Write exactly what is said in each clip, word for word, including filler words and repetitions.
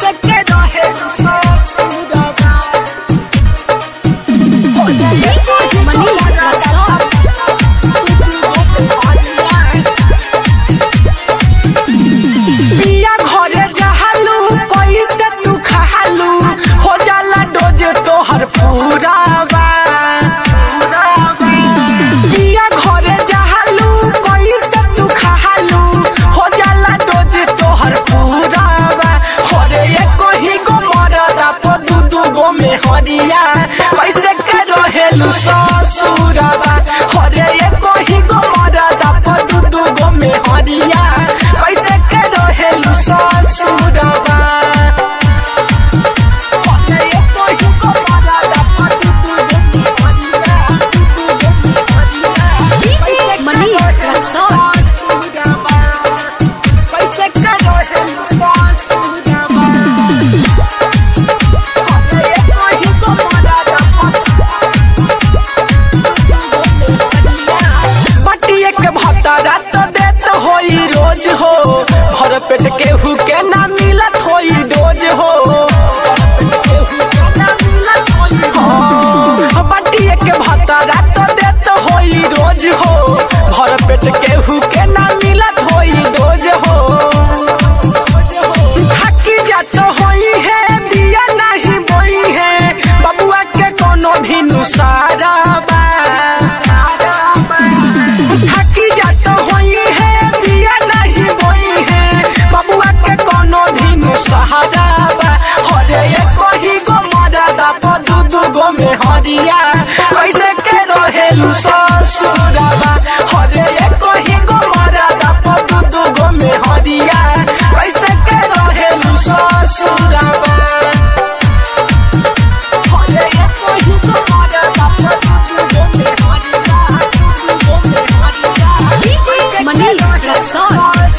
कैसे के रहे ससुरवा हो डीजे मनीष रक्सौल पिया घरे जहालू कैसे तू खालू हो जाला डोज तोहर पूरावा पिया घरे जहालू कैसे तू खालू हो जाला डोज तोहर पूरावा हरे एको ही गो मरदा प दू दू गो में हरिया कैसे के रहेलू ससुरवा हरे एको ही गो मरदा प दू दू गो में हरिया कैसे के रहेलू ससुरवा हरे एको ही गो मरदा प दू दू गो में हरिया डीजे मनीष रक्सौल कैसे के रहेलू ससुरवा हरे एको ही गो मरदा बटिए के भतरा तो देत होई रोज हो भर पेट केहू के ना मिलत होई डोज हो बटिए के भतरा तो देत होई रोज हो भर पेट केहू के ना मिलत होई डोज हो थकी जात होई है बिया नहीं बोई है बबुआ के कोनो भी नुसारा बा थकी जात होई है बिया नहीं बोई है बबुआ के कोनो भी नुसहारा बा हरे एको ही गो मरदा प दू दू गो में हरिया कैसे के रहेलू ससुरवा हरे एको ही गो मरदा प दू दू गो में हरिया कैसे के रहेलू ससुरवा हरे एको ही गो मरदा प दू दू गो में हरिया दू दू गो में हरिया डीजे मनीष रक्सौल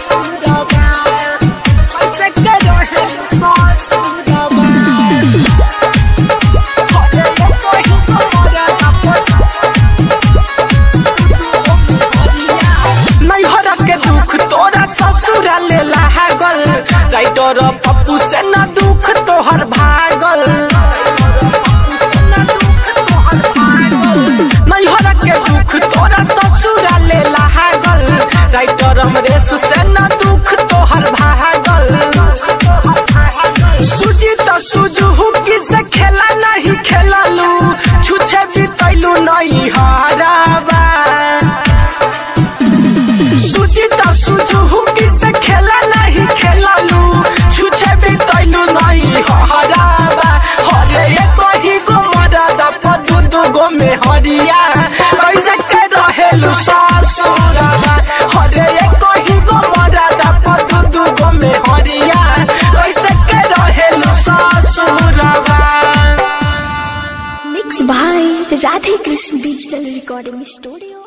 कैसे के रहेलू ससुरवा हरे एको ही गो मरदा प नैहर के दुख तोरा ससुरा ले लागल राइटर पप्पू से न दुख तोहर भागल नैहर के दुख तोरा ससुरा ले लागल राइटर अमरेश से न दुख तोहर भागल सुजी तो सुजहू की से खेला नहीं खेललू छुछे बितैलू नहीं हाराबा सुजी तो सुजहू की से खेला नहीं खेललू छुछे बितैलू नहीं हाराबा हरे एको ही गो मरदा प दू दू गो में हरिया कैसे के रहेलू ससुरवा हरे एको ही गो मरदा प दू दू गो में हरिया कैसे के रहेलू ससुरवा मिक्स भाई Radhe Krishna digital recording studio.